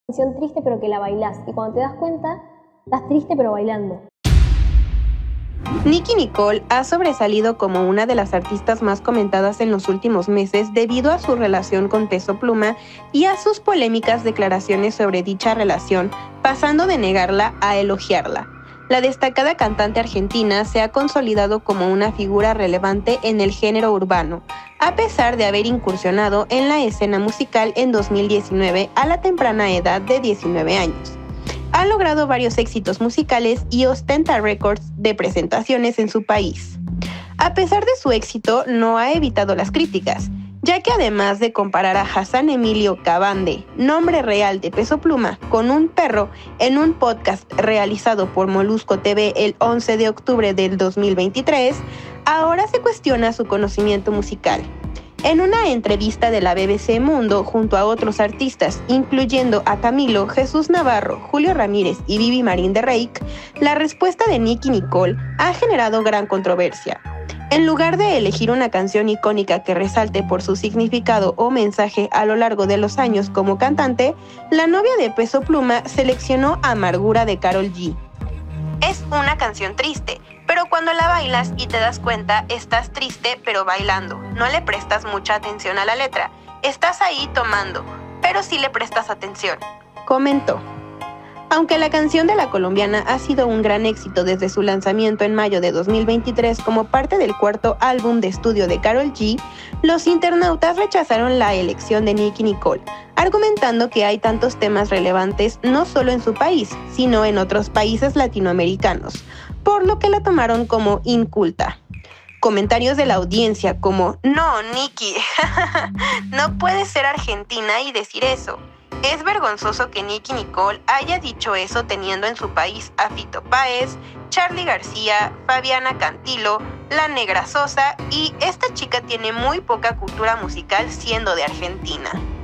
canción triste pero que la bailás y cuando te das cuenta, estás triste pero bailando. Nicki Nicole ha sobresalido como una de las artistas más comentadas en los últimos meses debido a su relación con Peso Pluma y a sus polémicas declaraciones sobre dicha relación, pasando de negarla a elogiarla. La destacada cantante argentina se ha consolidado como una figura relevante en el género urbano, a pesar de haber incursionado en la escena musical en 2019 a la temprana edad de 19 años. Ha logrado varios éxitos musicales y ostenta récords de presentaciones en su país. A pesar de su éxito, no ha evitado las críticas, ya que además de comparar a Hassan Emilio Cavande, nombre real de Peso Pluma, con un perro en un podcast realizado por Molusco TV el 11 de octubre del 2023, ahora se cuestiona su conocimiento musical. En una entrevista de la BBC Mundo junto a otros artistas, incluyendo a Camilo, Jesús Navarro, Julio Ramírez y Vivi Marín de Reik, la respuesta de Nicki Nicole ha generado gran controversia. En lugar de elegir una canción icónica que resalte por su significado o mensaje a lo largo de los años como cantante, la novia de Peso Pluma seleccionó Amargura de Karol G. Es una canción triste, pero cuando la bailas y te das cuenta, estás triste pero bailando. No le prestas mucha atención a la letra. Estás ahí tomando, pero sí le prestas atención, comentó. Aunque la canción de la colombiana ha sido un gran éxito desde su lanzamiento en mayo de 2023 como parte del cuarto álbum de estudio de Karol G, los internautas rechazaron la elección de Nicki Nicole, argumentando que hay tantos temas relevantes no solo en su país, sino en otros países latinoamericanos, por lo que la tomaron como inculta. Comentarios de la audiencia como "No, Nicki, no puedes ser argentina y decir eso. Es vergonzoso que Nicki Nicole haya dicho eso teniendo en su país a Fito Páez, Charly García, Fabiana Cantilo, La Negra Sosa y esta chica tiene muy poca cultura musical siendo de Argentina".